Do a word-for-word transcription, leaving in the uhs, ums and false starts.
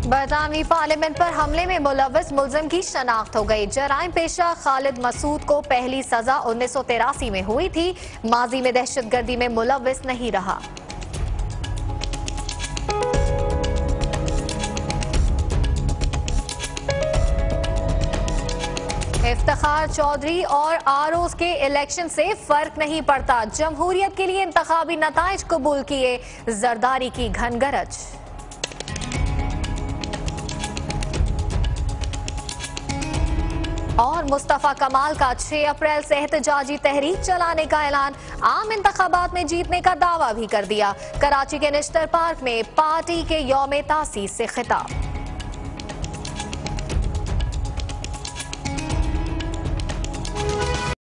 बरतानवी parliament पर हमले में मुलव्वस मुलजिम की शनाख्त हो गई। जराइम पेशा खालिद मसूद को पहली सजा उन्नीस सौ तिरासी में हुई थी। माजी में दहशतगर्दी में मुलव्वस नहीं रहा। इफ्तिखार चौधरी और आरोज के इलेक्शन से फर्क नहीं पड़ता। जमहूरियत के लिए इंतखाबी नताइज कबूल किए। जरदारी की घनगरज। और मुस्तफा कमाल का छह अप्रैल से एहतजाजी तहरीक चलाने का ऐलान। आम इंतखाबात में जीतने का दावा भी कर दिया। कराची के निश्तर पार्क में पार्टी के यौम तासीस से खिताब।